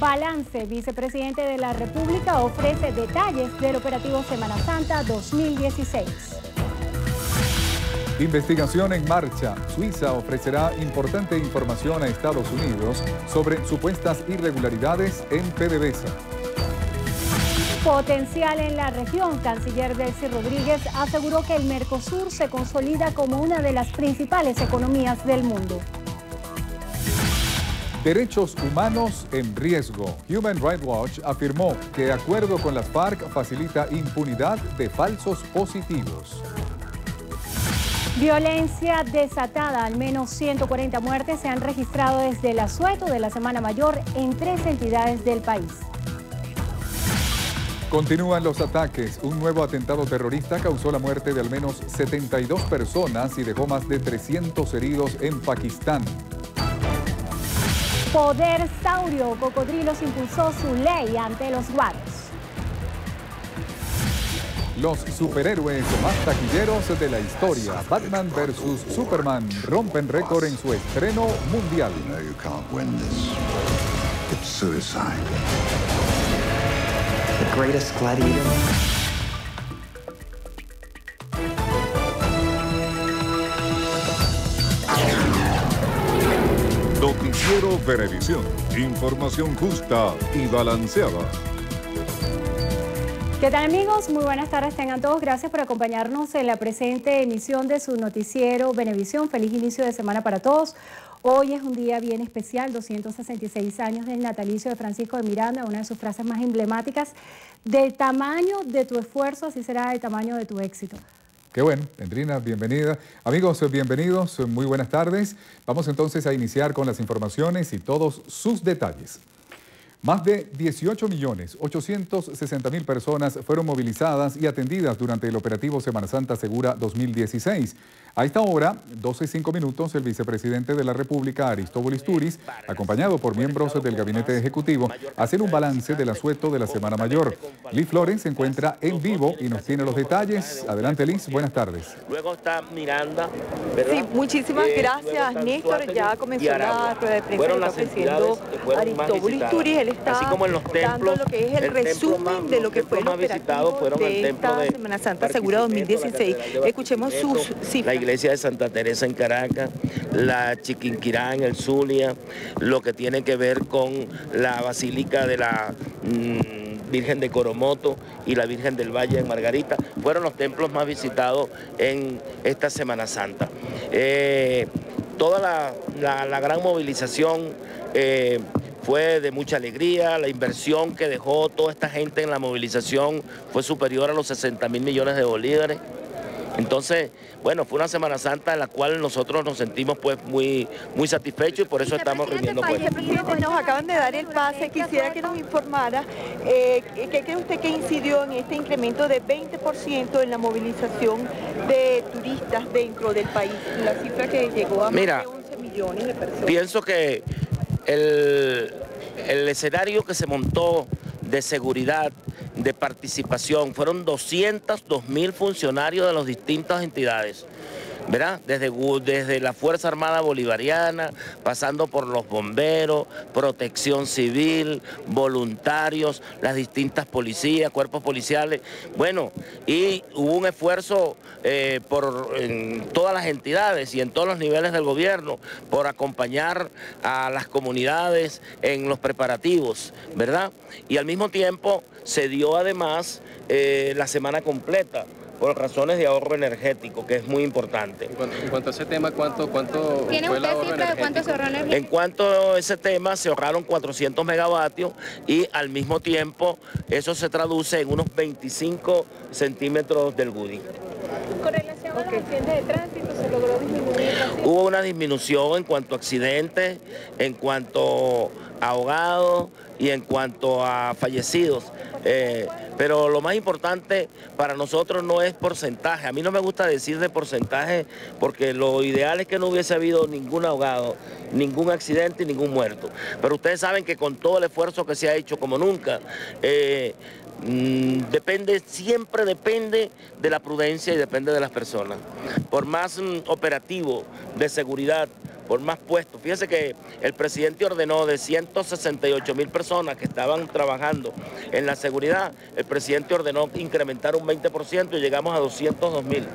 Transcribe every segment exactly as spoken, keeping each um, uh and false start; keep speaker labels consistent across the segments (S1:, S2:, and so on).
S1: Balance. Vicepresidente de la República ofrece detalles del operativo Semana Santa dos mil dieciséis.
S2: Investigación en marcha. Suiza ofrecerá importante información a Estados Unidos sobre supuestas irregularidades en PDVSA.
S1: Potencial en la región. Canciller Delcy Rodríguez aseguró que el Mercosur se consolida como una de las principales economías del mundo.
S2: Derechos humanos en riesgo. Human Rights Watch afirmó que acuerdo con las FARC facilita impunidad de falsos positivos.
S1: Violencia desatada. Al menos ciento cuarenta muertes se han registrado desde el asueto de la Semana Mayor en tres entidades del país.
S2: Continúan los ataques. Un nuevo atentado terrorista causó la muerte de al menos setenta y dos personas y dejó más de trescientos heridos en Pakistán.
S1: Poder Saurio. Cocodrilos impulsó su ley ante los guaros.
S2: Los superhéroes más taquilleros de la historia. Batman versus Superman rompen récord en su estreno mundial.
S3: The greatest gladiator.
S4: Noticiero Venevisión. Información justa y balanceada.
S1: ¿Qué tal, amigos? Muy buenas tardes tengan todos. Gracias por acompañarnos en la presente emisión de su noticiero Venevisión. Feliz inicio de semana para todos. Hoy es un día bien especial, doscientos sesenta y seis años del natalicio de Francisco de Miranda, una de sus frases más emblemáticas: del tamaño de tu esfuerzo, así será el tamaño de tu éxito.
S2: Qué bueno, Endrina, bienvenida. Amigos, bienvenidos, muy buenas tardes. Vamos entonces a iniciar con las informaciones y todos sus detalles. Más de dieciocho millones ochocientos sesenta mil personas fueron movilizadas y atendidas durante el operativo Semana Santa Segura dos mil dieciséis. A esta hora, doce y cinco minutos, el vicepresidente de la República, Aristóbulo Istúriz, acompañado por miembros del gabinete ejecutivo, hacen un balance del asueto de la Semana Mayor. Liz Flores se encuentra en vivo y nos tiene los detalles. Adelante, Liz, buenas tardes.
S5: Luego está Miranda, ¿verdad?
S6: Sí, muchísimas
S5: Eh,
S6: gracias, Néstor. Ya comenzó la rueda de prensa
S5: Fueron
S6: que
S5: las
S6: está ofreciendo Aristóbulo Istúriz. Él está
S5: así como en los templos,
S6: dando lo que es el,
S5: el
S6: resumen
S5: más,
S6: de lo que fue el
S5: más visitado fueron
S6: de
S5: el templo
S6: esta
S5: de
S6: Semana Santa Segura dos mil dieciséis. Escuchemos sus cifras.
S5: La iglesia de Santa Teresa en Caracas, la Chiquinquirá en el Zulia, lo que tiene que ver con la Basílica de la mmm, Virgen de Coromoto y la Virgen del Valle en Margarita, fueron los templos más visitados en esta Semana Santa. Eh, toda la, la, la gran movilización eh, fue de mucha alegría. La inversión que dejó toda esta gente en la movilización fue superior a los sesenta mil millones de bolívares. Entonces, bueno, fue una Semana Santa en la cual nosotros nos sentimos pues muy, muy satisfechos y por eso estamos rindiendo cuentas.
S6: Vicepresidente, nos acaban de dar el pase. Quisiera que nos informara eh, ¿qué cree usted que incidió en este incremento de veinte por ciento en la movilización de turistas dentro del país? La cifra que llegó a más
S5: Mira,
S6: de once millones de personas.
S5: Pienso que el, el escenario que se montó de seguridad, de participación, fueron doscientos dos mil funcionarios de las distintas entidades, ¿verdad? Desde, desde la Fuerza Armada Bolivariana, pasando por los bomberos, protección civil, voluntarios, las distintas policías, cuerpos policiales. Bueno, y hubo un esfuerzo eh, por en todas las entidades y en todos los niveles del gobierno por acompañar a las comunidades en los preparativos, ¿verdad? Y al mismo tiempo se dio además eh, la semana completa, por razones de ahorro energético, que es muy importante.
S7: En cuanto, en cuanto a ese tema, ¿cuánto, cuánto
S8: ¿Tiene
S7: fue el
S8: usted
S7: ahorro
S8: cifra de cuánto se ahorró energético?
S5: En cuanto a ese tema, se ahorraron cuatrocientos megavatios y al mismo tiempo eso se traduce en unos veinticinco centímetros del Gudi.
S6: Con relación a los accidentes de tránsito, ¿se logró disminuir?
S5: Hubo una disminución en cuanto a accidentes, en cuanto a ahogados y en cuanto a fallecidos. Eh, pero lo más importante para nosotros no es porcentaje. A mí no me gusta decir de porcentaje porque lo ideal es que no hubiese habido ningún ahogado, ningún accidente y ningún muerto. Pero ustedes saben que con todo el esfuerzo que se ha hecho como nunca, eh, mm, depende, siempre depende de la prudencia y depende de las personas. Por más mm, operativo de seguridad, por más puestos. Fíjese que el presidente ordenó de ciento sesenta y ocho mil personas que estaban trabajando en la seguridad, el presidente ordenó incrementar un veinte por ciento y llegamos a doscientos dos mil.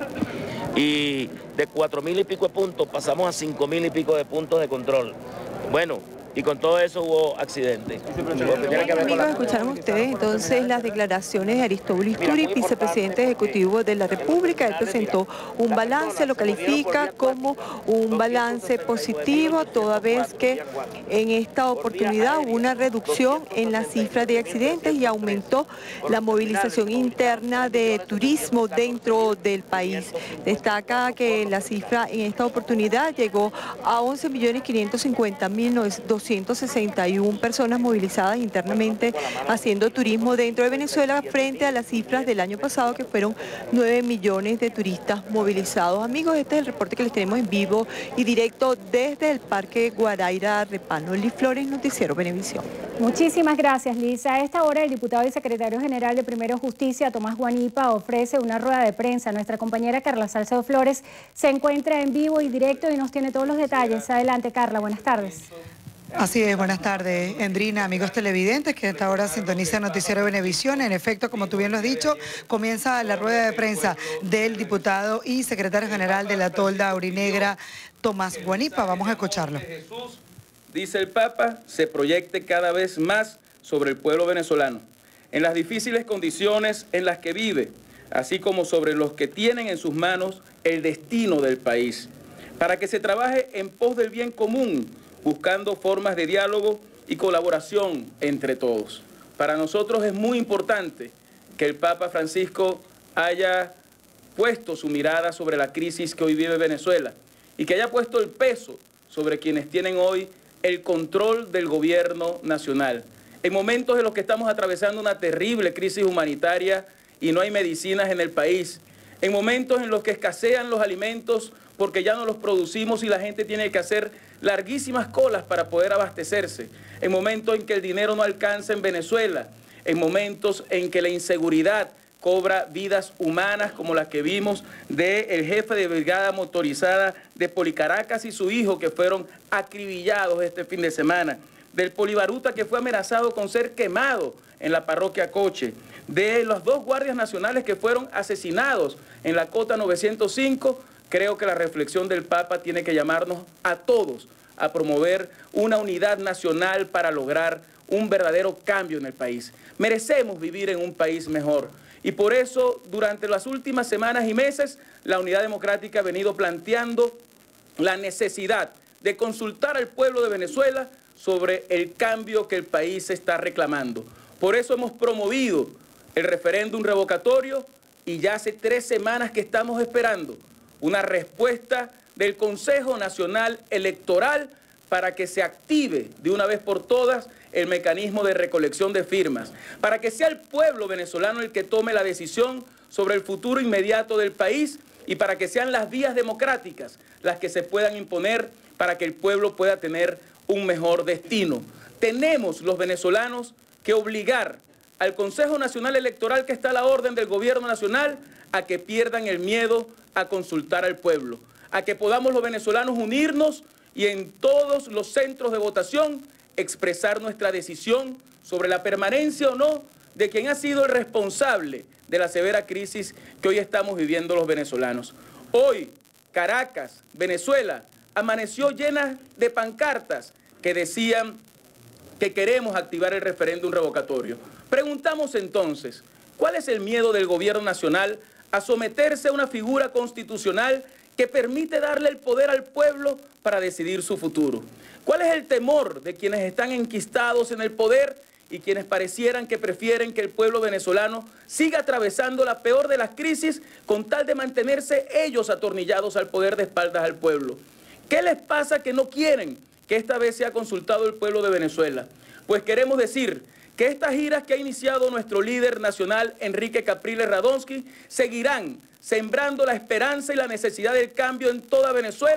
S5: Y de cuatro mil y pico de puntos pasamos a cinco mil y pico de puntos de control. Bueno, y con todo eso hubo accidentes.
S6: Amigos, escucharon ustedes entonces las declaraciones de Aristóbulo Isturi, vicepresidente ejecutivo de la República. Él presentó un balance, lo califica como un balance positivo, toda vez que en esta oportunidad hubo una reducción en la cifra de accidentes y aumentó la movilización interna de turismo dentro del país. Destaca que la cifra en esta oportunidad llegó a once millones quinientos cincuenta mil doscientos sesenta y una personas movilizadas internamente haciendo turismo dentro de Venezuela frente a las cifras del año pasado que fueron nueve millones de turistas movilizados. Amigos, este es el reporte que les tenemos en vivo y directo desde el Parque Guaraíra Repano. Liz Flores, Noticiero Venevisión.
S1: Muchísimas gracias, Liz. A esta hora el diputado y secretario general de Primero Justicia, Tomás Guanipa, ofrece una rueda de prensa. Nuestra compañera Carla Salcedo Flores se encuentra en vivo y directo y nos tiene todos los detalles. Adelante, Carla, buenas tardes.
S8: Así es, buenas tardes, Endrina, amigos televidentes que hasta ahora sintonizan Noticiero Venevisión. En efecto, como tú bien lo has dicho, comienza la rueda de prensa del diputado y secretario general de la Tolda Aurinegra, Tomás Guanipa. Vamos a escucharlo.
S9: Jesús, dice el Papa, se proyecte cada vez más sobre el pueblo venezolano, en las difíciles condiciones en las que vive, así como sobre los que tienen en sus manos el destino del país, para que se trabaje en pos del bien común, buscando formas de diálogo y colaboración entre todos. Para nosotros es muy importante que el Papa Francisco haya puesto su mirada sobre la crisis que hoy vive Venezuela y que haya puesto el peso sobre quienes tienen hoy el control del gobierno nacional. En momentos en los que estamos atravesando una terrible crisis humanitaria y no hay medicinas en el país, en momentos en los que escasean los alimentos porque ya no los producimos y la gente tiene que hacer larguísimas colas para poder abastecerse, en momentos en que el dinero no alcanza en Venezuela, en momentos en que la inseguridad cobra vidas humanas como las que vimos del jefe de brigada motorizada de Policaracas y su hijo que fueron acribillados este fin de semana, del polibaruta que fue amenazado con ser quemado en la parroquia Coche, de los dos guardias nacionales que fueron asesinados en la Cota novecientos cinco. Creo que la reflexión del Papa tiene que llamarnos a todos a promover una unidad nacional para lograr un verdadero cambio en el país. Merecemos vivir en un país mejor y por eso durante las últimas semanas y meses la Unidad Democrática ha venido planteando la necesidad de consultar al pueblo de Venezuela sobre el cambio que el país está reclamando. Por eso hemos promovido el referéndum revocatorio y ya hace tres semanas que estamos esperando una respuesta del Consejo Nacional Electoral para que se active de una vez por todas el mecanismo de recolección de firmas, para que sea el pueblo venezolano el que tome la decisión sobre el futuro inmediato del país y para que sean las vías democráticas las que se puedan imponer para que el pueblo pueda tener un mejor destino. Tenemos los venezolanos que obligar al Consejo Nacional Electoral, que está a la orden del Gobierno Nacional, a que pierdan el miedo a consultar al pueblo, a que podamos los venezolanos unirnos y en todos los centros de votación expresar nuestra decisión sobre la permanencia o no de quien ha sido el responsable de la severa crisis que hoy estamos viviendo los venezolanos. Hoy, Caracas, Venezuela, amaneció llena de pancartas que decían que queremos activar el referéndum revocatorio. Preguntamos entonces, ¿cuál es el miedo del gobierno nacional a someterse a una figura constitucional que permite darle el poder al pueblo para decidir su futuro? ¿Cuál es el temor de quienes están enquistados en el poder y quienes parecieran que prefieren que el pueblo venezolano siga atravesando la peor de las crisis con tal de mantenerse ellos atornillados al poder de espaldas al pueblo? ¿Qué les pasa que no quieren que esta vez sea consultado el pueblo de Venezuela? Pues queremos decir que estas giras que ha iniciado nuestro líder nacional, Enrique Capriles Radonsky, seguirán sembrando la esperanza y la necesidad del cambio en toda Venezuela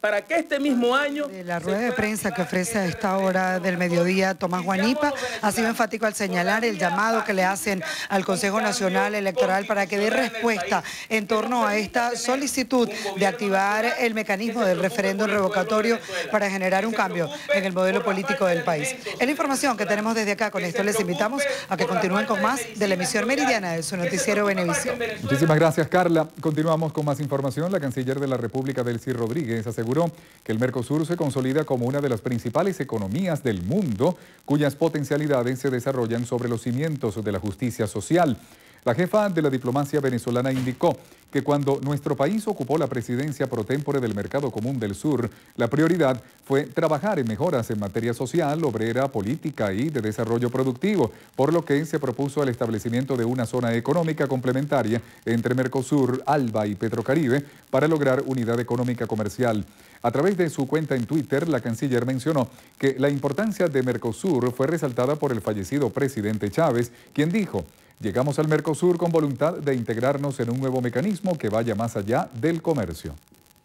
S9: para que este mismo año...
S8: De la rueda de prensa que ofrece a esta hora del mediodía Tomás Guanipa ha sido enfático al señalar el llamado que le hacen al Consejo Nacional Electoral para que dé respuesta en torno a esta solicitud de activar el mecanismo del referéndum revocatorio para generar un cambio en el modelo político del país. Es la información que tenemos desde acá. Con esto les invitamos a que continúen con más de la emisión meridiana de su noticiero Venevisión.
S2: Muchísimas gracias, Carla. Continuamos con más información. La canciller de la República, Delcy Rodríguez, aseguró que el Mercosur se consolida como una de las principales economías del mundo, cuyas potencialidades se desarrollan sobre los cimientos de la justicia social. La jefa de la diplomacia venezolana indicó que cuando nuestro país ocupó la presidencia pro tempore del Mercado Común del Sur, la prioridad fue trabajar en mejoras en materia social, obrera, política y de desarrollo productivo, por lo que se propuso el establecimiento de una zona económica complementaria entre Mercosur, ALBA y Petrocaribe para lograr unidad económica comercial. A través de su cuenta en Twitter, la canciller mencionó que la importancia de Mercosur fue resaltada por el fallecido presidente Chávez, quien dijo: llegamos al Mercosur con voluntad de integrarnos en un nuevo mecanismo que vaya más allá del comercio.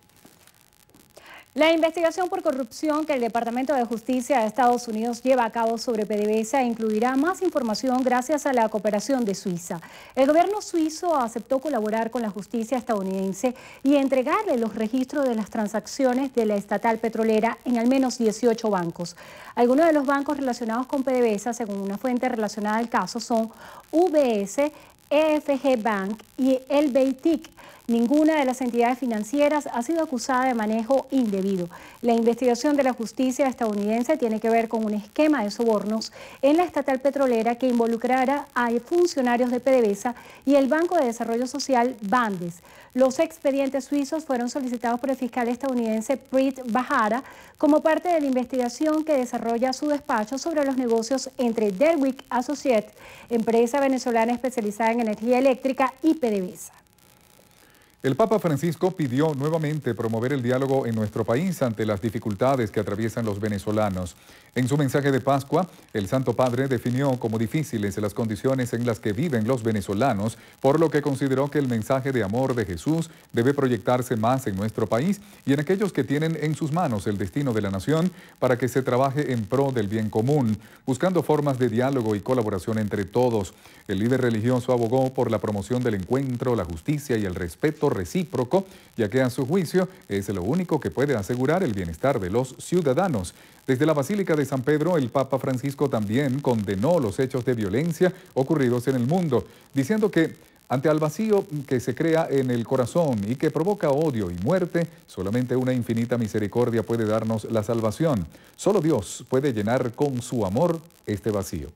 S1: La investigación por corrupción que el Departamento de Justicia de Estados Unidos lleva a cabo sobre PDVSA incluirá más información gracias a la cooperación de Suiza. El gobierno suizo aceptó colaborar con la justicia estadounidense y entregarle los registros de las transacciones de la estatal petrolera en al menos dieciocho bancos. Algunos de los bancos relacionados con PDVSA, según una fuente relacionada al caso, son U B S, E F G Bank y el Beitic. Ninguna de las entidades financieras ha sido acusada de manejo indebido. La investigación de la justicia estadounidense tiene que ver con un esquema de sobornos en la estatal petrolera que involucrará a funcionarios de PDVSA y el Banco de Desarrollo Social Bandes. Los expedientes suizos fueron solicitados por el fiscal estadounidense Preet Bharara como parte de la investigación que desarrolla su despacho sobre los negocios entre Derwick Associates, empresa venezolana especializada en energía eléctrica, y PDVSA.
S2: El Papa Francisco pidió nuevamente promover el diálogo en nuestro país ante las dificultades que atraviesan los venezolanos. En su mensaje de Pascua, el Santo Padre definió como difíciles las condiciones en las que viven los venezolanos, por lo que consideró que el mensaje de amor de Jesús debe proyectarse más en nuestro país y en aquellos que tienen en sus manos el destino de la nación para que se trabaje en pro del bien común, buscando formas de diálogo y colaboración entre todos. El líder religioso abogó por la promoción del encuentro, la justicia y el respeto recíproco, ya que a su juicio es lo único que puede asegurar el bienestar de los ciudadanos. Desde la Basílica de San Pedro, el Papa Francisco también condenó los hechos de violencia ocurridos en el mundo, diciendo que ante el vacío que se crea en el corazón y que provoca odio y muerte, solamente una infinita misericordia puede darnos la salvación. Solo Dios puede llenar con su amor este vacío.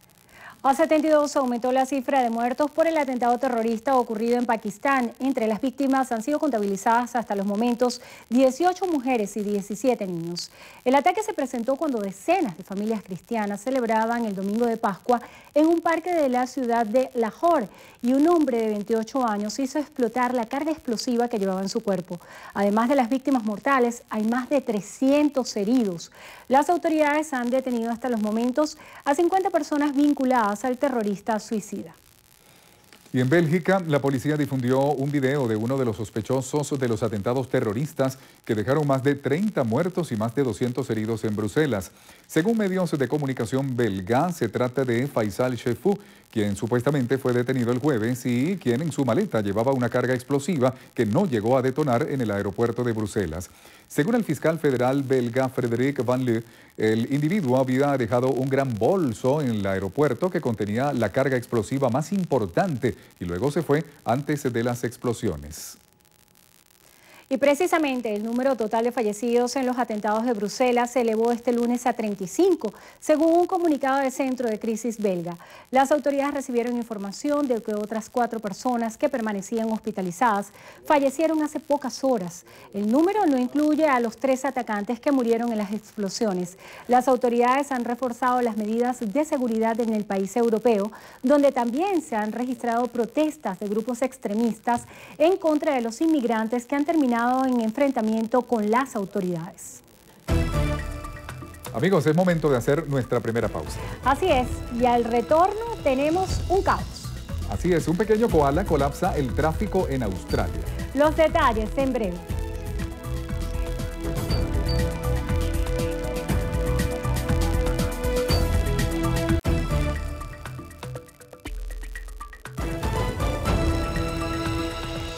S1: A setenta y dos aumentó la cifra de muertos por el atentado terrorista ocurrido en Pakistán. Entre las víctimas han sido contabilizadas hasta los momentos dieciocho mujeres y diecisiete niños. El ataque se presentó cuando decenas de familias cristianas celebraban el domingo de Pascua en un parque de la ciudad de Lahore y un hombre de veintiocho años hizo explotar la carga explosiva que llevaba en su cuerpo. Además de las víctimas mortales, hay más de trescientos heridos. Las autoridades han detenido hasta los momentos a cincuenta personas vinculadas al terrorista suicida.
S2: Y en Bélgica, la policía difundió un video de uno de los sospechosos de los atentados terroristas que dejaron más de treinta muertos y más de doscientos heridos en Bruselas. Según medios de comunicación belga, se trata de Faisal Chefou, quien supuestamente fue detenido el jueves y quien en su maleta llevaba una carga explosiva que no llegó a detonar en el aeropuerto de Bruselas. Según el fiscal federal belga Frédéric Van Leu, el individuo había dejado un gran bolso en el aeropuerto que contenía la carga explosiva más importante y luego se fue antes de las explosiones.
S1: Y precisamente el número total de fallecidos en los atentados de Bruselas se elevó este lunes a treinta y cinco, según un comunicado del Centro de Crisis belga. Las autoridades recibieron información de que otras cuatro personas que permanecían hospitalizadas fallecieron hace pocas horas. El número no incluye a los tres atacantes que murieron en las explosiones. Las autoridades han reforzado las medidas de seguridad en el país europeo, donde también se han registrado protestas de grupos extremistas en contra de los inmigrantes que han terminado en enfrentamiento con las autoridades.
S2: Amigos, es momento de hacer nuestra primera pausa.
S1: Así es, y al retorno tenemos un caos.
S2: Así es, un pequeño koala colapsa el tráfico en Australia.
S1: Los detalles en breve.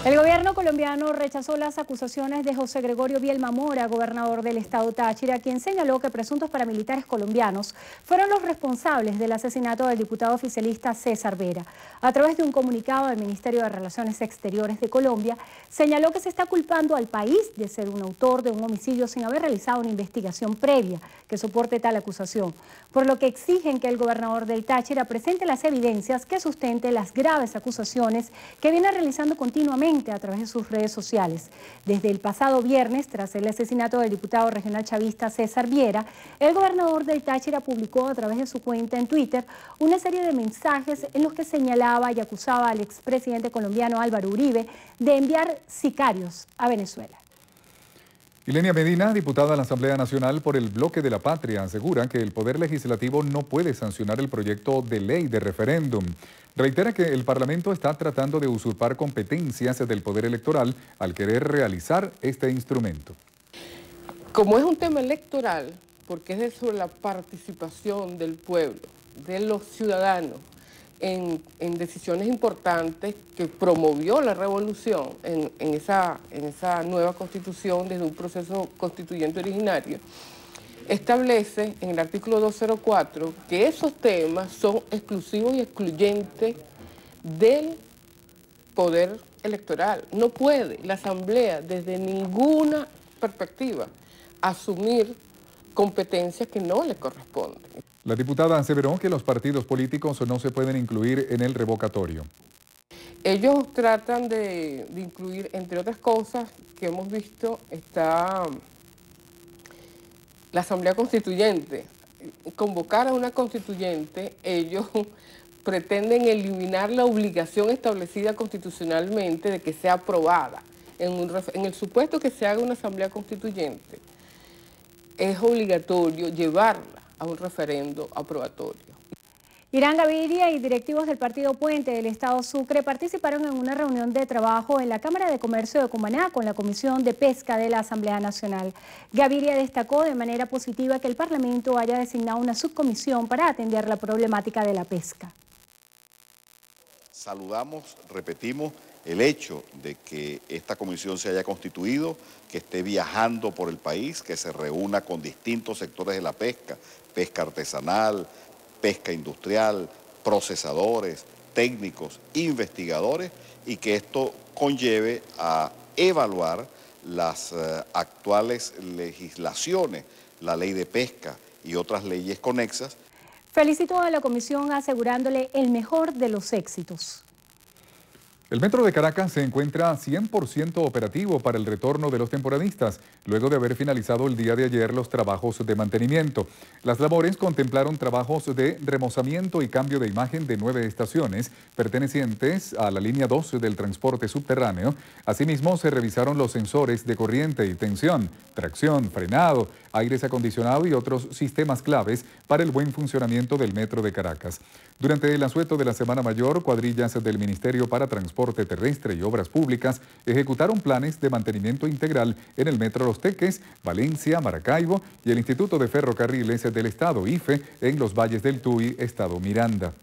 S1: El gobierno colombiano rechazó las acusaciones de José Gregorio Bielma Mora, gobernador del estado Táchira, quien señaló que presuntos paramilitares colombianos fueron los responsables del asesinato del diputado oficialista César Vera. A través de un comunicado del Ministerio de Relaciones Exteriores de Colombia, señaló que se está culpando al país de ser un autor de un homicidio sin haber realizado una investigación previa que soporte tal acusación, por lo que exigen que el gobernador del Táchira presente las evidencias que sustenten las graves acusaciones que viene realizando continuamente a través de sus redes sociales. Desde el pasado viernes, tras el asesinato del diputado regional chavista César Viera, el gobernador del Táchira publicó a través de su cuenta en Twitter una serie de mensajes en los que señalaba y acusaba al expresidente colombiano Álvaro Uribe de enviar sicarios a Venezuela.
S2: Ilenia Medina, diputada de la Asamblea Nacional por el Bloque de la Patria, asegura que el Poder Legislativo no puede sancionar el proyecto de ley de referéndum. Reitera que el Parlamento está tratando de usurpar competencias del Poder Electoral al querer realizar este instrumento.
S10: Como es un tema electoral, porque es de sobre la participación del pueblo, de los ciudadanos, En, en decisiones importantes que promovió la revolución en, en, esa, en esa nueva constitución desde un proceso constituyente originario, establece en el artículo doscientos cuatro que esos temas son exclusivos y excluyentes del poder electoral. No puede la Asamblea desde ninguna perspectiva asumir competencias que no le corresponden.
S2: La diputada aseveró que los partidos políticos no se pueden incluir en el revocatorio.
S10: Ellos tratan de, de incluir, entre otras cosas que hemos visto, está la Asamblea Constituyente. Convocar a una constituyente, ellos pretenden eliminar la obligación establecida constitucionalmente de que sea aprobada. En, un, en el supuesto que se haga una Asamblea Constituyente, es obligatorio llevarla a un referendo aprobatorio.
S1: Irán Gaviria y directivos del Partido Puente del Estado Sucre participaron en una reunión de trabajo en la Cámara de Comercio de Cumaná con la Comisión de Pesca de la Asamblea Nacional. Gaviria destacó de manera positiva que el Parlamento haya designado una subcomisión para atender la problemática de la pesca.
S11: Saludamos, repetimos, el hecho de que esta comisión se haya constituido, que esté viajando por el país, que se reúna con distintos sectores de la pesca, pesca artesanal, pesca industrial, procesadores, técnicos, investigadores, y que esto conlleve a evaluar las uh, actuales legislaciones, la ley de pesca y otras leyes conexas.
S1: Felicitó a la comisión asegurándole el mejor de los éxitos.
S2: El Metro de Caracas se encuentra cien por ciento operativo para el retorno de los temporadistas, luego de haber finalizado el día de ayer los trabajos de mantenimiento. Las labores contemplaron trabajos de remozamiento y cambio de imagen de nueve estaciones pertenecientes a la línea dos del transporte subterráneo. Asimismo, se revisaron los sensores de corriente y tensión, tracción, frenado, aires acondicionado y otros sistemas claves para el buen funcionamiento del Metro de Caracas. Durante el asueto de la Semana Mayor, cuadrillas del Ministerio para Transporte Terrestre y Obras Públicas ejecutaron planes de mantenimiento integral en el Metro Los Teques, Valencia, Maracaibo y el Instituto de Ferrocarriles del Estado, I F E, en los Valles del Tuy, Estado Miranda.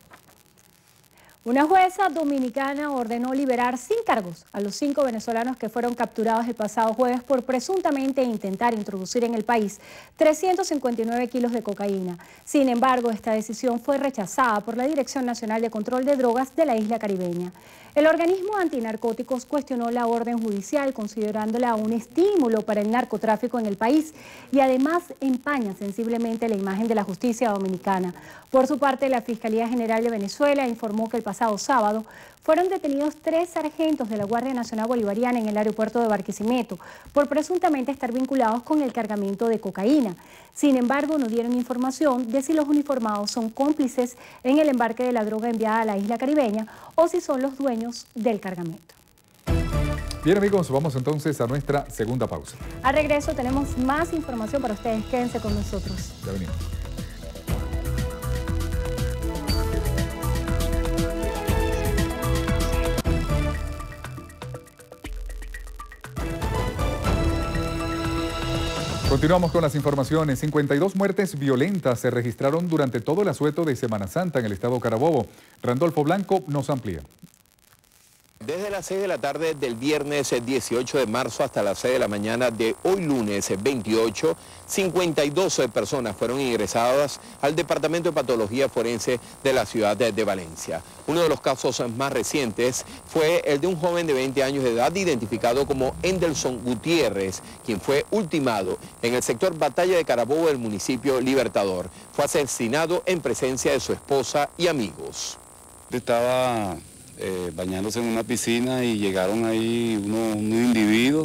S1: Una jueza dominicana ordenó liberar sin cargos a los cinco venezolanos que fueron capturados el pasado jueves por presuntamente intentar introducir en el país trescientos cincuenta y nueve kilos de cocaína. Sin embargo, esta decisión fue rechazada por la Dirección Nacional de Control de Drogas de la isla caribeña. El organismo antinarcóticos cuestionó la orden judicial considerándola un estímulo para el narcotráfico en el país y además empaña sensiblemente la imagen de la justicia dominicana. Por su parte, la Fiscalía General de Venezuela informó que el pasado sábado fueron detenidos tres sargentos de la Guardia Nacional Bolivariana en el aeropuerto de Barquisimeto por presuntamente estar vinculados con el cargamento de cocaína. Sin embargo, no dieron información de si los uniformados son cómplices en el embarque de la droga enviada a la isla caribeña o si son los dueños del cargamento.
S2: Bien, amigos, vamos entonces a nuestra segunda pausa.
S1: Al regreso tenemos más información para ustedes. Quédense con nosotros.
S2: Ya venimos. Continuamos con las informaciones. cincuenta y dos muertes violentas se registraron durante todo el asueto de Semana Santa en el estado Carabobo. Randolfo Blanco nos amplía.
S12: Desde las seis de la tarde del viernes dieciocho de marzo hasta las seis de la mañana de hoy lunes veintiocho, cincuenta y dos personas fueron ingresadas al Departamento de Patología Forense de la ciudad de, de Valencia. Uno de los casos más recientes fue el de un joven de veinte años de edad identificado como Endelson Gutiérrez, quien fue ultimado en el sector Batalla de Carabobo del municipio Libertador. Fue asesinado en presencia de su esposa y amigos.
S13: Estaba Eh, bañándose en una piscina y llegaron ahí unos, unos individuos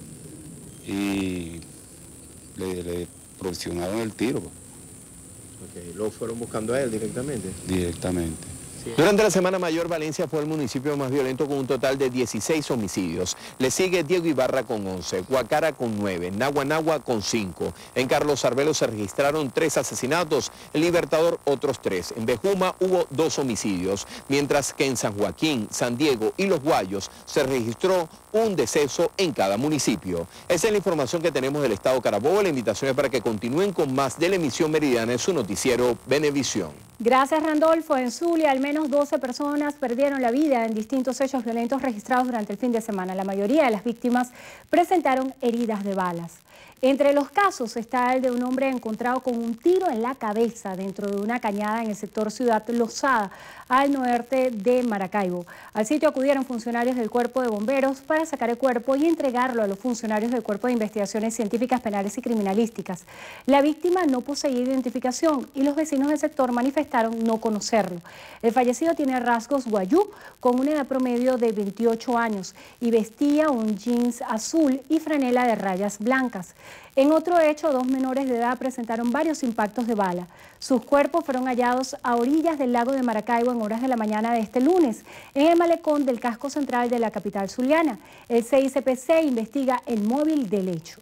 S13: y le, le proporcionaron el tiro. Pues.
S12: Okay. ¿Lo fueron buscando a él directamente?
S13: Directamente.
S12: Durante la Semana Mayor, Valencia fue el municipio más violento con un total de dieciséis homicidios. Le sigue Diego Ibarra con once, Guacara con nueve, Naguanagua con cinco. En Carlos Arbelo se registraron tres asesinatos, en Libertador otros tres. En Bejuma hubo dos homicidios, mientras que en San Joaquín, San Diego y Los Guayos se registró un deceso en cada municipio. Esa es la información que tenemos del Estado Carabobo. La invitación es para que continúen con más de la emisión meridiana en su noticiero Venevisión.
S1: Gracias, Randolfo. En Zulia, al menos doce personas perdieron la vida en distintos hechos violentos registrados durante el fin de semana. La mayoría de las víctimas presentaron heridas de balas. Entre los casos está el de un hombre encontrado con un tiro en la cabeza dentro de una cañada en el sector Ciudad Lozada, al norte de Maracaibo. Al sitio acudieron funcionarios del Cuerpo de Bomberos para sacar el cuerpo y entregarlo a los funcionarios del Cuerpo de Investigaciones Científicas Penales y Criminalísticas. La víctima no poseía identificación y los vecinos del sector manifestaron no conocerlo. El fallecido tiene rasgos guayú, con una edad promedio de veintiocho años y vestía un jeans azul y franela de rayas blancas. En otro hecho, dos menores de edad presentaron varios impactos de bala. Sus cuerpos fueron hallados a orillas del lago de Maracaibo en horas de la mañana de este lunes, en el malecón del casco central de la capital zuliana. El C I C P C investiga el móvil del hecho.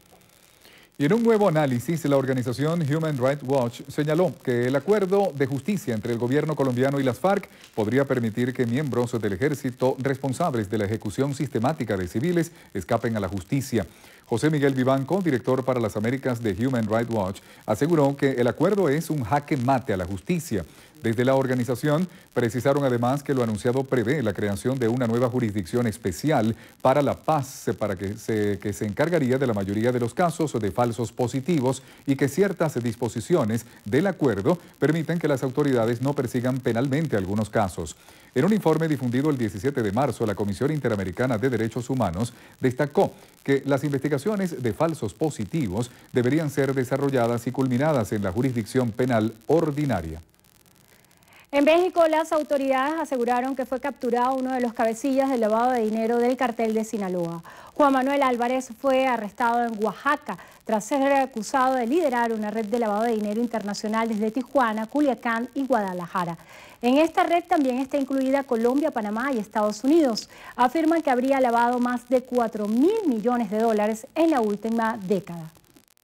S2: Y en un nuevo análisis, la organización Human Rights Watch señaló que el acuerdo de justicia entre el gobierno colombiano y las FARC podría permitir que miembros del ejército responsables de la ejecución sistemática de civiles escapen a la justicia. José Miguel Vivanco, director para las Américas de Human Rights Watch, aseguró que el acuerdo es un jaque mate a la justicia. Desde la organización precisaron además que lo anunciado prevé la creación de una nueva jurisdicción especial para la paz, para que se, que se encargaría de la mayoría de los casos de falsos positivos y que ciertas disposiciones del acuerdo permiten que las autoridades no persigan penalmente algunos casos. En un informe difundido el diecisiete de marzo, la Comisión Interamericana de Derechos Humanos destacó que las investigaciones de falsos positivos deberían ser desarrolladas y culminadas en la jurisdicción penal ordinaria.
S1: En México, las autoridades aseguraron que fue capturado uno de los cabecillas del lavado de dinero del cartel de Sinaloa. Juan Manuel Álvarez fue arrestado en Oaxaca tras ser acusado de liderar una red de lavado de dinero internacional desde Tijuana, Culiacán y Guadalajara. En esta red también está incluida Colombia, Panamá y Estados Unidos. Afirman que habría lavado más de cuatro mil millones de dólares en la última década.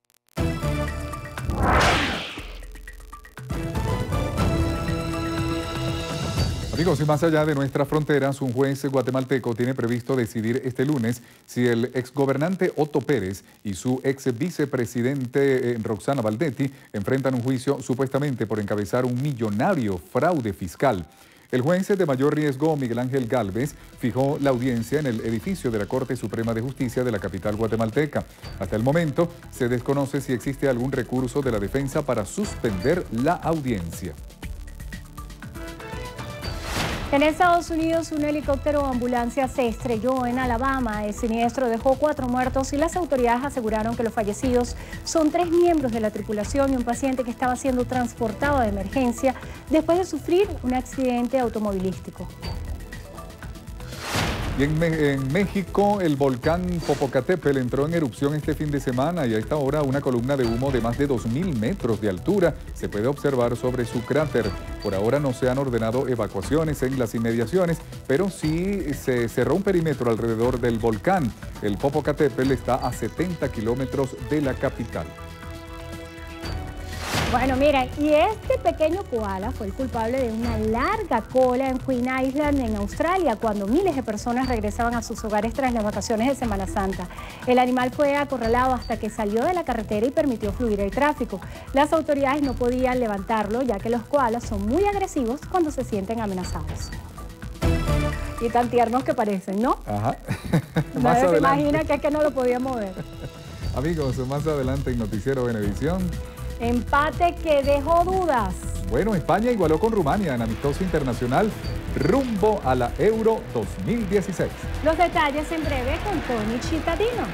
S2: Amigos, y más allá de nuestras fronteras, un juez guatemalteco tiene previsto decidir este lunes si el exgobernante Otto Pérez y su ex vicepresidente eh, Roxana Valdetti enfrentan un juicio supuestamente por encabezar un millonario fraude fiscal. El juez de mayor riesgo, Miguel Ángel Gálvez, fijó la audiencia en el edificio de la Corte Suprema de Justicia de la capital guatemalteca. Hasta el momento, se desconoce si existe algún recurso de la defensa para suspender la audiencia.
S1: En Estados Unidos, un helicóptero o ambulancia se estrelló en Alabama. El siniestro dejó cuatro muertos y las autoridades aseguraron que los fallecidos son tres miembros de la tripulación y un paciente que estaba siendo transportado de emergencia después de sufrir un accidente automovilístico.
S2: Y en, en México, el volcán Popocatépetl entró en erupción este fin de semana y a esta hora una columna de humo de más de dos mil metros de altura se puede observar sobre su cráter. Por ahora no se han ordenado evacuaciones en las inmediaciones, pero sí se cerró un perímetro alrededor del volcán. El Popocatépetl está a setenta kilómetros de la capital.
S1: Bueno, miren, y este pequeño koala fue el culpable de una larga cola en Queen Island, en Australia, cuando miles de personas regresaban a sus hogares tras las vacaciones de Semana Santa. El animal fue acorralado hasta que salió de la carretera y permitió fluir el tráfico. Las autoridades no podían levantarlo, ya que los koalas son muy agresivos cuando se sienten amenazados. Y tan tiernos que parecen, ¿no?
S2: Ajá.
S1: Nadie se imagina que es que no lo podíamos ver.
S2: Amigos, más adelante en Noticiero Venevisión.
S1: Empate que dejó dudas.
S2: Bueno, España igualó con Rumania en amistoso internacional rumbo a la Euro dos mil dieciséis.
S1: Los detalles en breve con Tony Cittadino.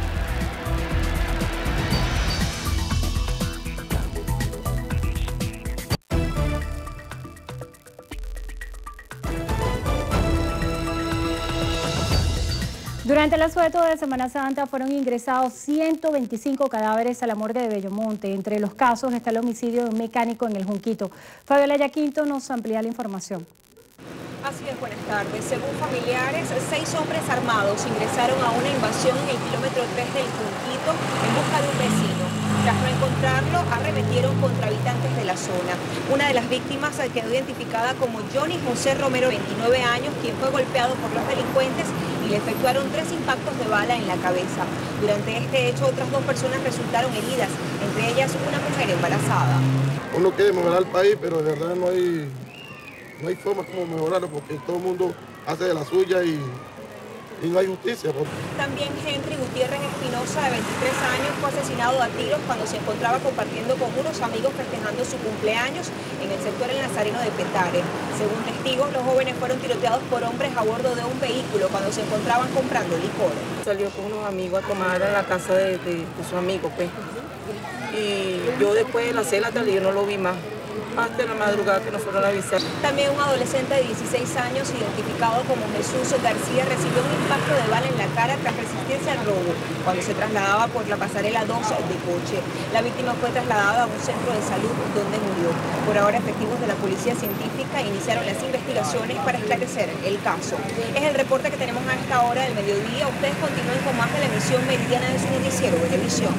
S1: Durante el asueto de Semana Santa fueron ingresados ciento veinticinco cadáveres a la morgue de Bellomonte. Entre los casos está el homicidio de un mecánico en el Junquito. Fabiola Yaquinto nos amplía la información.
S14: Así es, buenas tardes. Según familiares, seis hombres armados ingresaron a una invasión en el kilómetro tres del Junquito en busca de un vecino. Tras no encontrarlo, arremetieron contra habitantes de la zona. Una de las víctimas quedó identificada como Johnny José Romero, veintinueve años, quien fue golpeado por los delincuentes y le efectuaron tres impactos de bala en la cabeza. Durante este hecho, otras dos personas resultaron heridas, entre ellas una mujer embarazada.
S15: Uno quiere mejorar el país, pero de verdad no hay... No hay forma como mejorarlo porque todo el mundo hace de la suya y, y no hay justicia.
S14: También Henry Gutiérrez Espinosa, de veintitrés años, fue asesinado a tiros cuando se encontraba compartiendo con unos amigos festejando su cumpleaños en el sector El Nazareno de Petare. Según testigos, los jóvenes fueron tiroteados por hombres a bordo de un vehículo cuando se encontraban comprando licor.
S16: Salió con unos amigos a tomar a la casa de, de, de sus amigos, pues. Y yo después de la cena tal, yo no lo vi más. Hasta la madrugada que nos fueron a avisar.
S14: También un adolescente de dieciséis años, identificado como Jesús García, recibió un impacto de bala en la cara tras resistirse al robo, cuando se trasladaba por la pasarela dos de Coche. La víctima fue trasladada a un centro de salud donde murió. Por ahora, efectivos de la Policía Científica iniciaron las investigaciones para esclarecer el caso. Es el reporte que tenemos a esta hora del mediodía. Ustedes continúen con más de la emisión meridiana de su noticiero Venevisión.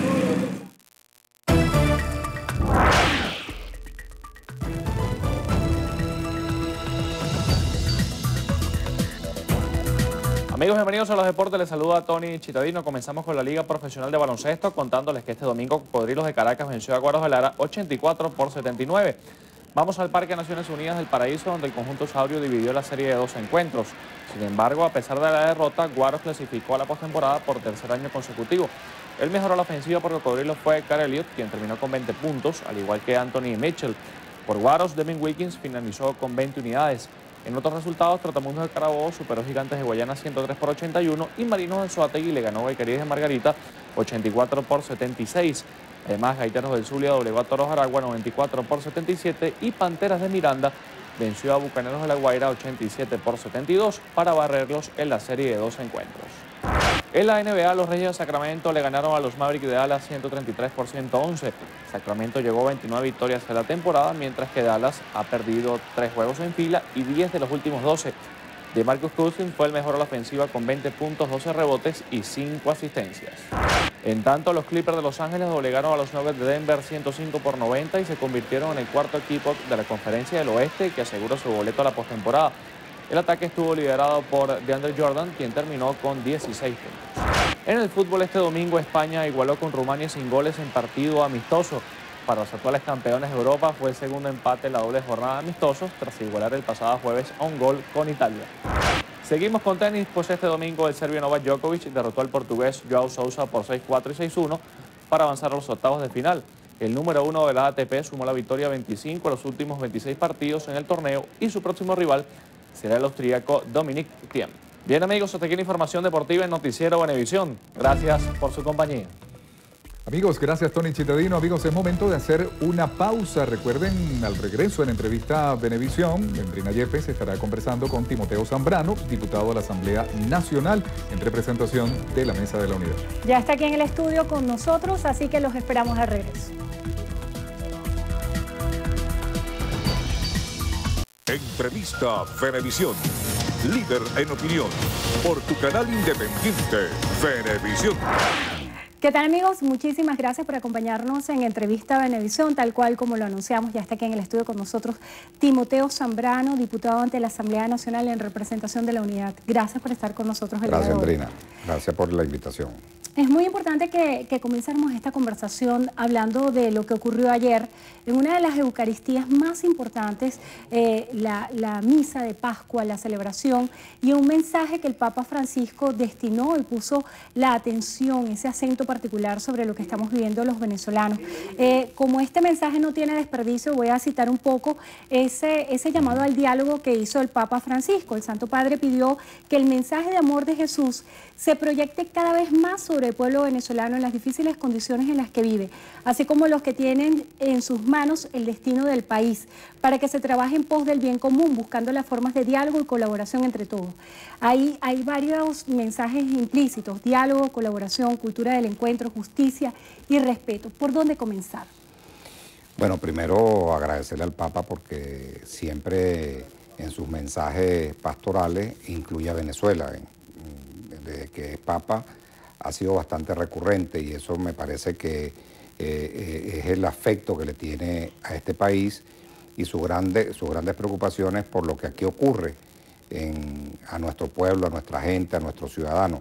S17: Amigos, bienvenidos a los deportes, les saluda Tony Cittadino. Comenzamos con la Liga Profesional de Baloncesto, contándoles que este domingo Cocodrilos de Caracas venció a Guaros de Lara ochenta y cuatro por setenta y nueve. Vamos al Parque Naciones Unidas del Paraíso, donde el conjunto saurio dividió la serie de dos encuentros. Sin embargo, a pesar de la derrota, Guaros clasificó a la postemporada por tercer año consecutivo. El mejor a la ofensiva por Cocodrilos fue Carl Elliott, quien terminó con veinte puntos, al igual que Anthony Mitchell. Por Guaros, Devin Wilkins finalizó con veinte unidades. En otros resultados, Trotamundos de Carabobo superó Gigantes de Guayana ciento tres por ochenta y uno y Marinos de Soategui le ganó Bequerías de Margarita ochenta y cuatro por setenta y seis. Además, Gaiteros del Zulia doblegó a Toros Aragua noventa y cuatro por setenta y siete y Panteras de Miranda venció a Bucaneros de La Guaira ochenta y siete por setenta y dos para barrerlos en la serie de dos encuentros. En la N B A, los Reyes de Sacramento le ganaron a los Mavericks de Dallas ciento treinta y tres por ciento once. Sacramento llegó a veintinueve victorias en la temporada, mientras que Dallas ha perdido tres juegos en fila y diez de los últimos doce. DeMarcus Cousins fue el mejor a la ofensiva con veinte puntos, doce rebotes y cinco asistencias. En tanto, los Clippers de Los Ángeles doblegaron a los Nuggets de Denver ciento cinco por noventa y se convirtieron en el cuarto equipo de la Conferencia del Oeste que aseguró su boleto a la postemporada. El ataque estuvo liderado por DeAndre Jordan, quien terminó con dieciséis puntos. En el fútbol este domingo, España igualó con Rumania sin goles en partido amistoso. Para los actuales campeones de Europa fue el segundo empate en la doble jornada de amistosos, tras igualar el pasado jueves a un gol con Italia. Seguimos con tenis, pues este domingo el serbio Novak Djokovic derrotó al portugués João Sousa por seis cuatro y seis uno para avanzar a los octavos de final. El número uno de la A T P sumó la victoria veinticinco a los últimos veintiséis partidos en el torneo y su próximo rival será el austríaco Dominic Thiem. Bien amigos, hasta aquí la información deportiva en Noticiero Venevisión. Gracias por su compañía.
S2: Amigos, gracias Tony Cittadino. Amigos, es momento de hacer una pausa. Recuerden, al regreso en entrevista a Venevisión, Endrina Yepes estará conversando con Timoteo Zambrano, diputado de la Asamblea Nacional, en representación de la Mesa de la Unidad.
S1: Ya está aquí en el estudio con nosotros, así que los esperamos al regreso.
S4: Entrevista Venevisión, líder en opinión, por tu canal independiente, Venevisión.
S1: ¿Qué tal amigos? Muchísimas gracias por acompañarnos en Entrevista Venevisión, tal cual como lo anunciamos, ya está aquí en el estudio con nosotros Timoteo Zambrano, diputado ante la Asamblea Nacional en representación de la Unidad. Gracias por estar con nosotros el día de hoy.
S18: Gracias, Andrina. Gracias por la invitación.
S1: Es muy importante que, que comencemos esta conversación hablando de lo que ocurrió ayer en una de las Eucaristías más importantes, eh, la, la misa de Pascua, la celebración, y un mensaje que el Papa Francisco destinó y puso la atención, ese acento particular sobre lo que estamos viviendo los venezolanos. Eh, como este mensaje no tiene desperdicio, voy a citar un poco ese, ese llamado al diálogo que hizo el Papa Francisco. El Santo Padre pidió que el mensaje de amor de Jesús se proyecte cada vez más sobre el pueblo venezolano en las difíciles condiciones en las que vive, así como los que tienen en sus manos el destino del país, para que se trabaje en pos del bien común, buscando las formas de diálogo y colaboración entre todos. Ahí hay varios mensajes implícitos: diálogo, colaboración, cultura del encuentro, justicia y respeto. ¿Por dónde comenzar?
S18: Bueno, primero agradecerle al Papa porque siempre en sus mensajes pastorales incluye a Venezuela. Desde que es Papa ha sido bastante recurrente y eso me parece que eh, es el afecto que le tiene a este país y su grande, sus grandes preocupaciones por lo que aquí ocurre en, a nuestro pueblo, a nuestra gente, a nuestros ciudadanos.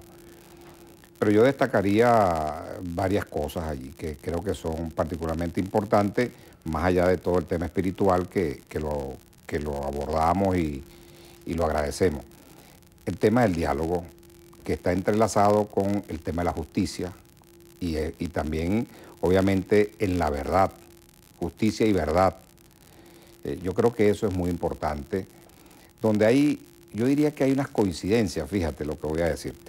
S18: Pero yo destacaría varias cosas allí que creo que son particularmente importantes, más allá de todo el tema espiritual que, que, lo, que lo abordamos y, y lo agradecemos. El tema del diálogo, que está entrelazado con el tema de la justicia y, y también, obviamente, en la verdad, justicia y verdad. Eh, yo creo que eso es muy importante, donde hay, yo diría que hay unas coincidencias, fíjate lo que voy a decirte.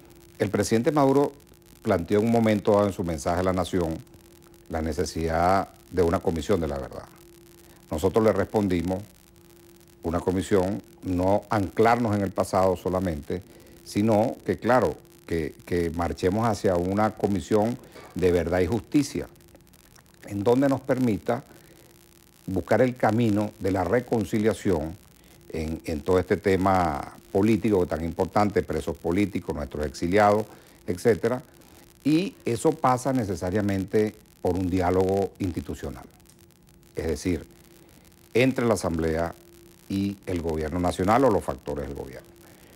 S18: El presidente Maduro planteó en un momento dado en su mensaje a la nación la necesidad de una comisión de la verdad. Nosotros le respondimos una comisión, no anclarnos en el pasado solamente, sino que, claro, que, que marchemos hacia una comisión de verdad y justicia, en donde nos permita buscar el camino de la reconciliación en, en todo este tema político tan importante, presos políticos, nuestros exiliados, etcétera, y eso pasa necesariamente por un diálogo institucional, es decir, entre la Asamblea y el gobierno nacional o los factores del gobierno.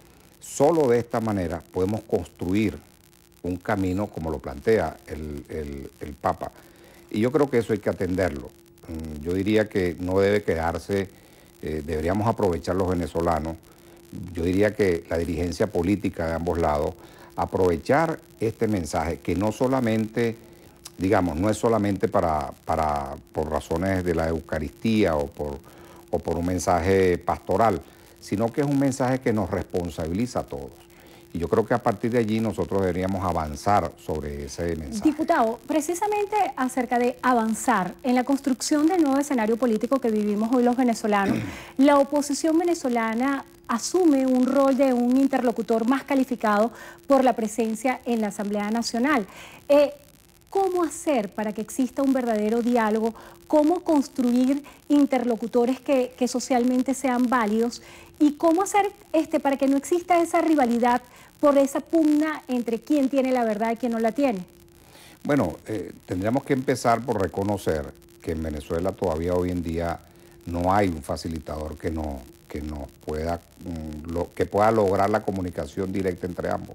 S18: Solo de esta manera podemos construir un camino como lo plantea el, el, el Papa. Y yo creo que eso hay que atenderlo. Yo diría que no debe quedarse, eh, deberíamos aprovechar los venezolanos, yo diría que la dirigencia política de ambos lados, aprovechar este mensaje que no solamente, digamos, no es solamente para, para, por razones de la Eucaristía o por, o por un mensaje pastoral, sino que es un mensaje que nos responsabiliza a todos. Y yo creo que a partir de allí nosotros deberíamos avanzar sobre ese mensaje.
S1: Diputado, precisamente acerca de avanzar en la construcción del nuevo escenario político que vivimos hoy los venezolanos, la oposición venezolana asume un rol de un interlocutor más calificado por la presencia en la Asamblea Nacional. Eh, ¿Cómo hacer para que exista un verdadero diálogo? ¿Cómo construir interlocutores que, que socialmente sean válidos? ¿Y cómo hacer este, para que no exista esa rivalidad por esa pugna entre quién tiene la verdad y quién no la tiene?
S18: Bueno, eh, tendríamos que empezar por reconocer que en Venezuela todavía hoy en día no hay un facilitador que, no, que, nos pueda, mm, lo, que pueda lograr la comunicación directa entre ambos.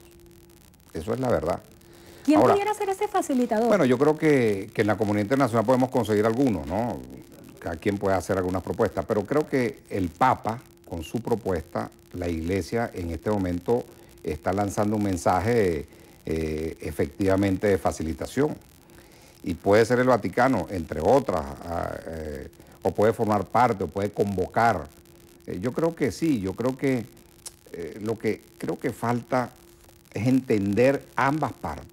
S18: Eso es la verdad.
S1: ¿Quién
S18: Ahora,
S1: pudiera ser ese facilitador?
S18: Bueno, yo creo que, que en la comunidad internacional podemos conseguir algunos, ¿no? Cada quien puede hacer algunas propuestas, pero creo que el Papa, con su propuesta, la Iglesia en este momento está lanzando un mensaje eh, efectivamente de facilitación. Y puede ser el Vaticano, entre otras, eh, o puede formar parte, o puede convocar. Eh, yo creo que sí, yo creo que eh, lo que creo que falta es entender ambas partes,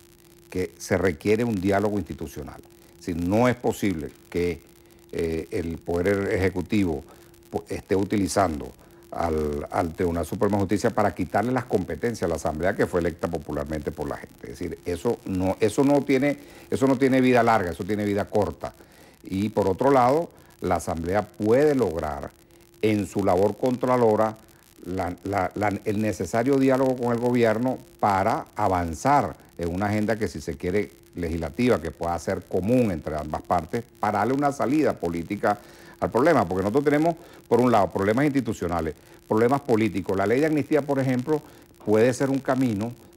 S18: que se requiere un diálogo institucional. Es decir, no es posible que eh, el Poder Ejecutivo esté utilizando al, al Tribunal Supremo de Justicia para quitarle las competencias a la Asamblea que fue electa popularmente por la gente. Es decir, eso no, eso no tiene, eso no tiene vida larga, eso tiene vida corta. Y por otro lado, la Asamblea puede lograr en su labor contralora la, la, la, el necesario diálogo con el gobierno para avanzar en una agenda que, si se quiere, legislativa, que pueda ser común entre ambas partes, para darle una salida política al problema, porque nosotros tenemos, por un lado, problemas institucionales, problemas políticos. La ley de amnistía, por ejemplo, puede ser un camino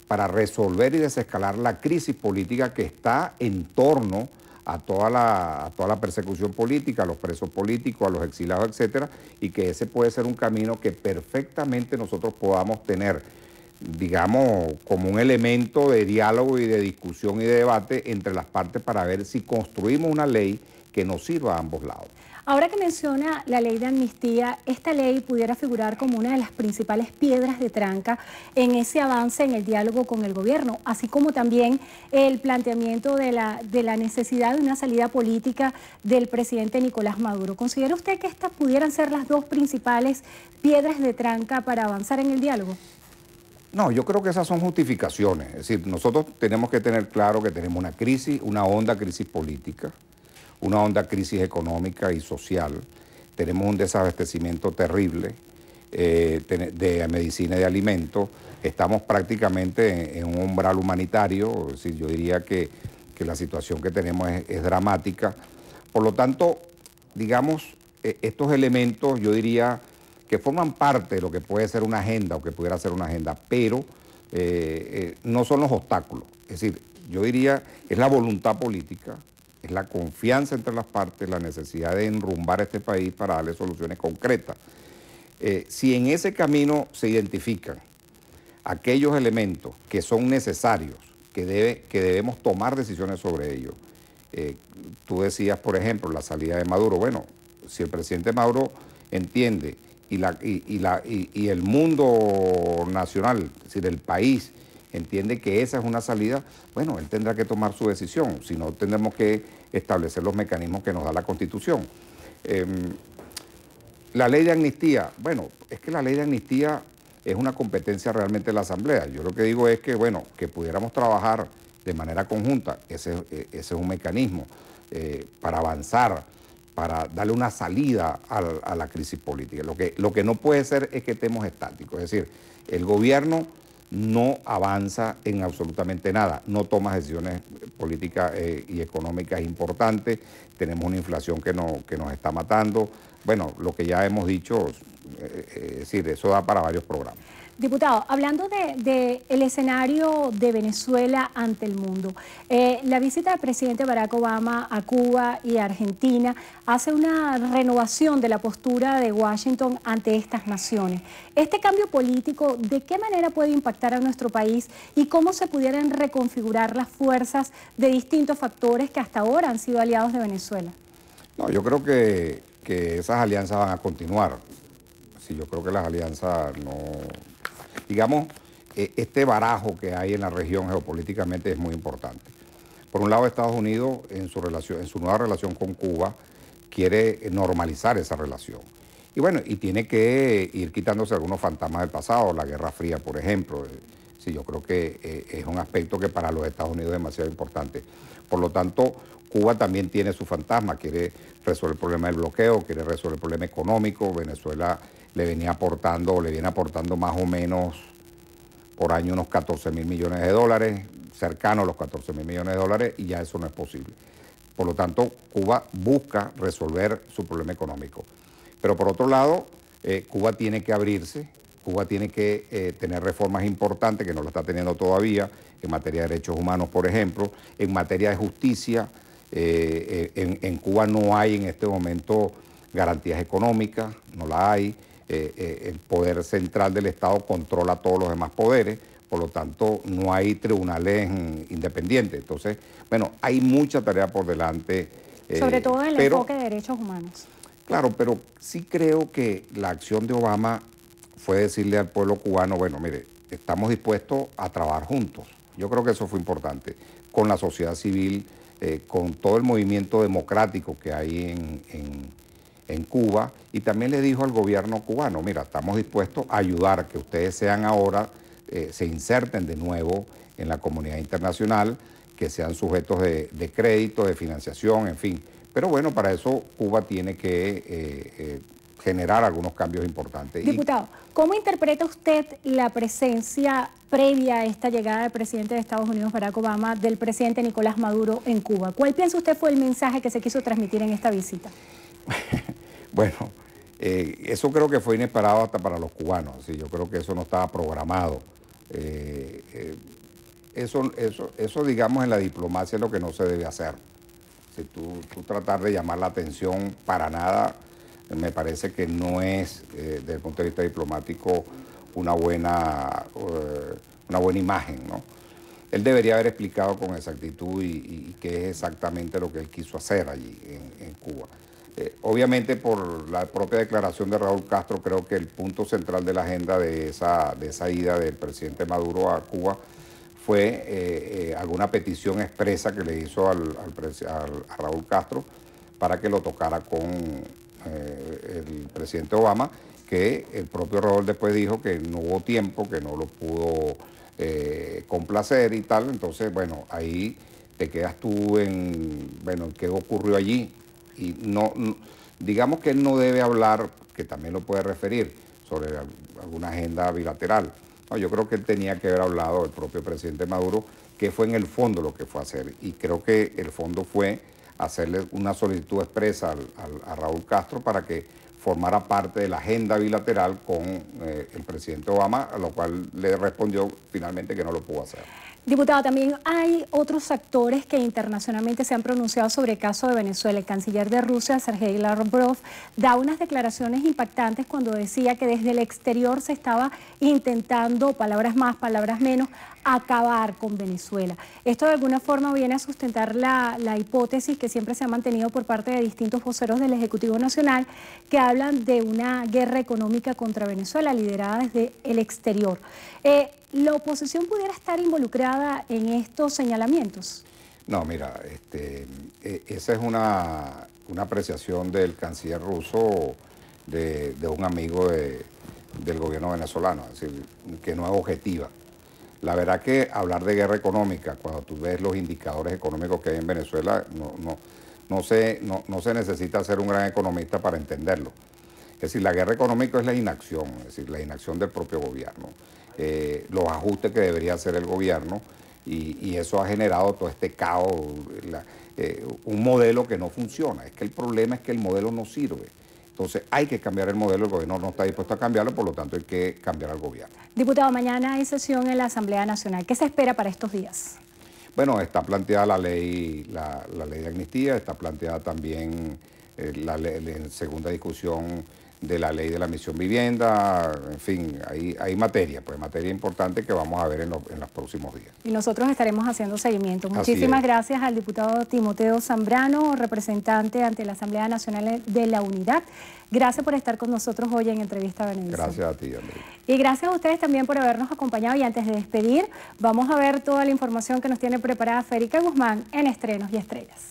S18: para resolver y desescalar la crisis política que está en torno a toda la, a toda la persecución política, a los presos políticos, a los exiliados, etcétera, y que ese puede ser un camino que perfectamente nosotros podamos tener, digamos, como un elemento de diálogo y de discusión y de debate entre las partes para ver si construimos una ley que nos sirva a ambos lados.
S1: Ahora que menciona la ley de amnistía, esta ley pudiera figurar como una de las principales piedras de tranca en ese avance en el diálogo con el gobierno, así como también el planteamiento de la, de la necesidad de una salida política del presidente Nicolás Maduro. ¿Considera usted que estas pudieran ser las dos principales piedras de tranca para avanzar en el diálogo?
S18: No, yo creo que esas son justificaciones. Es decir, nosotros tenemos que tener claro que tenemos una crisis, una honda crisis política, una honda crisis económica y social. Tenemos un desabastecimiento terrible eh, de medicina y de alimentos. Estamos prácticamente en, en un umbral humanitario. Es decir, yo diría que, que la situación que tenemos es, es dramática. Por lo tanto, digamos, eh, estos elementos yo diría que forman parte de lo que puede ser una agenda o que pudiera ser una agenda, pero eh, eh, no son los obstáculos. Es decir, yo diría es la voluntad política, es la confianza entre las partes, la necesidad de enrumbar este país para darle soluciones concretas. Eh, si en ese camino se identifican aquellos elementos que son necesarios, que, debe, que debemos tomar decisiones sobre ellos, eh, tú decías, por ejemplo, la salida de Maduro. Bueno, si el presidente Maduro entiende y, la, y, y, la, y, y el mundo nacional, es decir, el país, entiende que esa es una salida, bueno, él tendrá que tomar su decisión, si no tendremos que establecer los mecanismos que nos da la Constitución. Eh, la ley de amnistía, bueno, es que la ley de amnistía es una competencia realmente de la Asamblea. Yo lo que digo es que, bueno, que pudiéramos trabajar de manera conjunta, ese, ese es un mecanismo eh, para avanzar, para darle una salida a, a la crisis política. Lo que, lo que no puede ser es que estemos estáticos, es decir, el gobierno no avanza en absolutamente nada, no toma decisiones políticas eh, y económicas importantes, tenemos una inflación que, no, que nos está matando. Bueno, lo que ya hemos dicho, eh, es decir, eso da para varios programas.
S1: Diputado, hablando del de, de escenario de Venezuela ante el mundo, eh, la visita del presidente Barack Obama a Cuba y a Argentina hace una renovación de la postura de Washington ante estas naciones. Este cambio político, ¿de qué manera puede impactar a nuestro país y cómo se pudieran reconfigurar las fuerzas de distintos factores que hasta ahora han sido aliados de Venezuela?
S18: No, yo creo que, que esas alianzas van a continuar. Sí, yo creo que las alianzas no... Digamos, este barajo que hay en la región geopolíticamente es muy importante. Por un lado, Estados Unidos, en su, relación, en su nueva relación con Cuba, quiere normalizar esa relación. Y bueno, y tiene que ir quitándose algunos fantasmas del pasado, la Guerra Fría, por ejemplo. Sí, yo creo que eh, es un aspecto que para los Estados Unidos es demasiado importante. Por lo tanto, Cuba también tiene su fantasma, quiere resolver el problema del bloqueo, quiere resolver el problema económico. Venezuela le venía aportando, le viene aportando más o menos por año unos catorce mil millones de dólares, cercano a los catorce mil millones de dólares, y ya eso no es posible. Por lo tanto, Cuba busca resolver su problema económico. Pero por otro lado, eh, Cuba tiene que abrirse, Cuba tiene que eh, tener reformas importantes, que no lo está teniendo todavía, en materia de derechos humanos, por ejemplo, en materia de justicia. Eh, en, en Cuba no hay en este momento garantías económicas, no la hay. Eh, eh, el poder central del Estado controla todos los demás poderes, por lo tanto no hay tribunales independientes. Entonces, bueno, hay mucha tarea por delante.
S1: Eh, Sobre todo en el pero, enfoque de derechos humanos.
S18: Claro, pero sí creo que la acción de Obama fue decirle al pueblo cubano, bueno, mire, estamos dispuestos a trabajar juntos. Yo creo que eso fue importante, con la sociedad civil, eh, con todo el movimiento democrático que hay en, en en Cuba, y también le dijo al gobierno cubano, mira, estamos dispuestos a ayudar a que ustedes sean ahora, eh, se inserten de nuevo en la comunidad internacional, que sean sujetos de, de crédito, de financiación, en fin. Pero bueno, para eso Cuba tiene que eh, eh, generar algunos cambios importantes.
S1: Diputado, ¿cómo interpreta usted la presencia previa a esta llegada del presidente de Estados Unidos, Barack Obama, del presidente Nicolás Maduro en Cuba? ¿Cuál piensa usted fue el mensaje que se quiso transmitir en esta visita?
S18: Bueno, eh, eso creo que fue inesperado hasta para los cubanos. ¿sí? Yo creo que eso no estaba programado. Eh, eh, eso, eso, eso, digamos, en la diplomacia es lo que no se debe hacer. Si tú, tú tratar de llamar la atención para nada, me parece que no es, eh, desde el punto de vista diplomático, una buena, uh, una buena imagen, ¿no? Él debería haber explicado con exactitud y, y qué es exactamente lo que él quiso hacer allí en, en Cuba. Eh, obviamente, por la propia declaración de Raúl Castro, creo que el punto central de la agenda de esa, de esa ida del presidente Maduro a Cuba fue eh, eh, alguna petición expresa que le hizo al, al, al, a Raúl Castro para que lo tocara con eh, el presidente Obama, que el propio Raúl después dijo que no hubo tiempo, que no lo pudo eh, complacer y tal. Entonces, bueno, ahí te quedas tú en, bueno, qué ocurrió allí. Y no, no, digamos que él no debe hablar, que también lo puede referir, sobre alguna agenda bilateral. No, yo creo que él tenía que haber hablado, el propio presidente Maduro, que fue en el fondo lo que fue a hacer. Y creo que el fondo fue hacerle una solicitud expresa al, al, a Raúl Castro para que formara parte de la agenda bilateral con eh, el presidente Obama, a lo cual le respondió finalmente que no lo pudo hacer.
S1: Diputado, también hay otros actores que internacionalmente se han pronunciado sobre el caso de Venezuela. El canciller de Rusia, Sergei Lavrov, da unas declaraciones impactantes cuando decía que desde el exterior se estaba intentando, palabras más, palabras menos, acabar con Venezuela. Esto de alguna forma viene a sustentar la, la hipótesis que siempre se ha mantenido por parte de distintos voceros del Ejecutivo Nacional que hablan de una guerra económica contra Venezuela liderada desde el exterior. Eh, ¿La oposición pudiera estar involucrada en estos señalamientos?
S18: No, mira, este, esa es una, una apreciación del canciller ruso de, de un amigo de, del gobierno venezolano, es decir, que no es objetiva. La verdad que hablar de guerra económica, cuando tú ves los indicadores económicos que hay en Venezuela, no, no, no, se, no, no se necesita ser un gran economista para entenderlo. Es decir, la guerra económica es la inacción, es decir, la inacción del propio gobierno. Eh, los ajustes que debería hacer el gobierno y, y eso ha generado todo este caos, la, eh, un modelo que no funciona. Es que el problema es que el modelo no sirve. Entonces hay que cambiar el modelo, el gobierno no está dispuesto a cambiarlo, por lo tanto hay que cambiar al gobierno.
S1: Diputado, mañana hay sesión en la Asamblea Nacional. ¿Qué se espera para estos días?
S18: Bueno, está planteada la ley, la, la ley de amnistía, está planteada también eh, la ley, en segunda discusión de la ley de la misión vivienda, en fin, hay, hay materia, pues materia importante que vamos a ver en, lo, en los próximos días.
S1: Y nosotros estaremos haciendo seguimiento. Muchísimas gracias al diputado Timoteo Zambrano, representante ante la Asamblea Nacional de la Unidad. Gracias por estar con nosotros hoy en Entrevista Venevisión.
S18: Gracias a ti, Andrés.
S1: Y gracias a ustedes también por habernos acompañado. Y antes de despedir, vamos a ver toda la información que nos tiene preparada Federica Guzmán en Estrenos y Estrellas.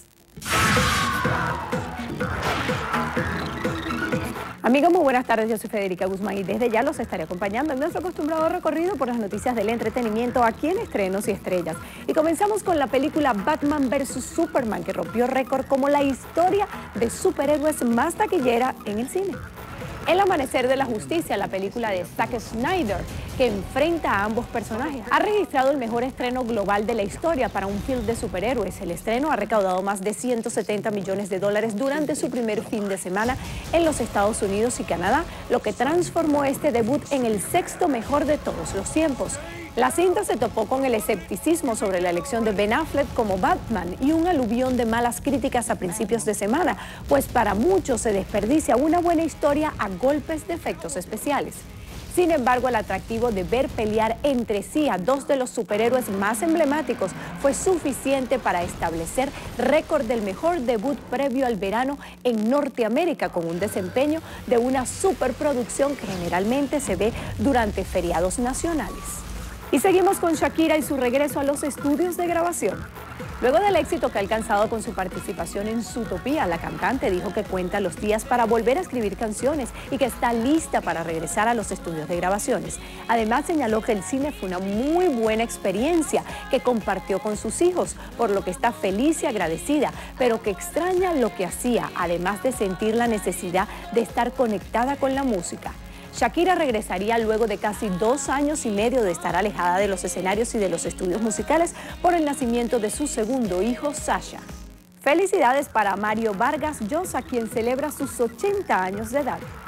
S19: Amigos, muy buenas tardes, yo soy Federica Guzmán y desde ya los estaré acompañando en nuestro acostumbrado recorrido por las noticias del entretenimiento aquí en Estrenos y Estrellas. Y comenzamos con la película Batman versus Superman, que rompió récord como la historia de superhéroes más taquillera en el cine. El amanecer de la justicia, la película de Zack Snyder, que enfrenta a ambos personajes, ha registrado el mejor estreno global de la historia para un film de superhéroes. El estreno ha recaudado más de ciento setenta millones de dólares durante su primer fin de semana en los Estados Unidos y Canadá, lo que transformó este debut en el sexto mejor de todos los tiempos. La cinta se topó con el escepticismo sobre la elección de Ben Affleck como Batman y un aluvión de malas críticas a principios de semana, pues para muchos se desperdicia una buena historia a golpes de efectos especiales. Sin embargo, el atractivo de ver pelear entre sí a dos de los superhéroes más emblemáticos fue suficiente para establecer récord del mejor debut previo al verano en Norteamérica, con un desempeño de una superproducción que generalmente se ve durante feriados nacionales. Y seguimos con Shakira y su regreso a los estudios de grabación. Luego del éxito que ha alcanzado con su participación en Zootopia, la cantante dijo que cuenta los días para volver a escribir canciones y que está lista para regresar a los estudios de grabaciones. Además, señaló que el cine fue una muy buena experiencia que compartió con sus hijos, por lo que está feliz y agradecida, pero que extraña lo que hacía, además de sentir la necesidad de estar conectada con la música. Shakira regresaría luego de casi dos años y medio de estar alejada de los escenarios y de los estudios musicales por el nacimiento de su segundo hijo, Sasha. Felicidades para Mario Vargas Llosa, quien celebra sus ochenta años de edad.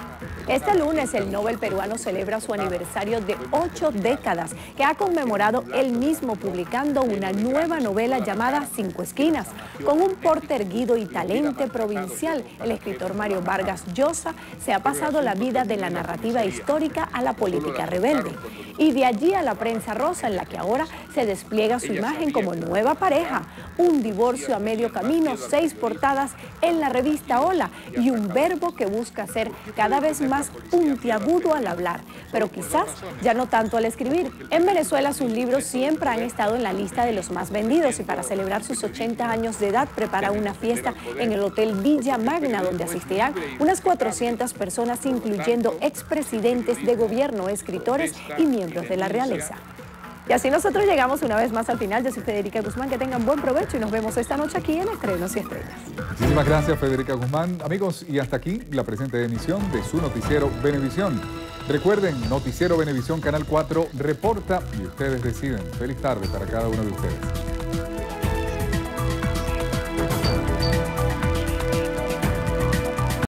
S19: Este lunes el Nobel peruano celebra su aniversario de ocho décadas, que ha conmemorado él mismo publicando una nueva novela llamada Cinco Esquinas. Con un porte erguido y talento provincial, el escritor Mario Vargas Llosa se ha pasado la vida de la narrativa histórica a la política rebelde. Y de allí a la prensa rosa, en la que ahora se despliega su imagen como nueva pareja, un divorcio a medio camino, seis portadas en la revista Hola y un verbo que busca ser cada vez más puntiagudo al hablar, pero quizás ya no tanto al escribir. En Venezuela sus libros siempre han estado en la lista de los más vendidos y para celebrar sus ochenta años de edad prepara una fiesta en el Hotel Villa Magna, donde asistirán unas cuatrocientas personas, incluyendo expresidentes de gobierno, escritores y miembros de la realeza. Y así nosotros llegamos una vez más al final. Yo soy Federica Guzmán, que tengan buen provecho y nos vemos esta noche aquí en Estrenos y Estrellas.
S2: Muchísimas gracias, Federica Guzmán. Amigos, y hasta aquí la presente emisión de su noticiero Venevisión. Recuerden, Noticiero Venevisión Canal cuatro reporta y ustedes deciden. Feliz tarde para cada uno de ustedes.